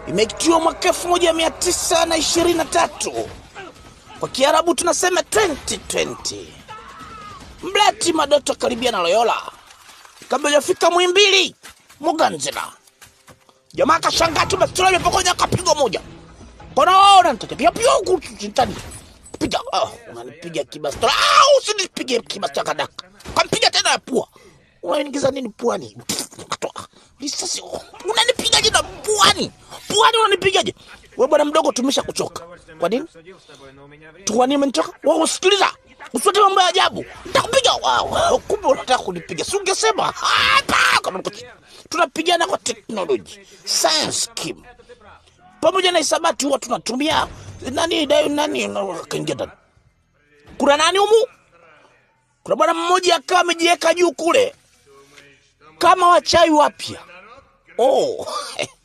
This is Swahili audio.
Imekitiwa mwaka 1923. Kwa Kiarabu tunasema 2020. Mleti Madoto karibia na Loyola. Kabla hajafika Muhimbili, Muganzila. Jamaa kashangaa tu bastola imepokonya akapiga moja. Mbona wewe unanitapia pia huku chintani? Piga, unanipiga kibastola. Usinipige kibastola kadaka. Kampiga tena ya pua. Unaingiza nini puani? Risasi. Unanipigaje na puani? Puani unanipigaje? Wewe bwana mdogo tumesha kuchoka. Kwa nini? Tuani umenichoka? Wewe usikiliza. Usiwete mambo ya ajabu. Nitakupiga wao. Kumbe unataka kunipiga. Si ungesema hapa kama tunapigana kwa technology. Science scheme. Pamoja na hisabati huwa tunatumia nani kaingia ndani. Kuna nani humu? Kuna bwana mmoja akawa amejiweka juu kule. Kama wachai wapya.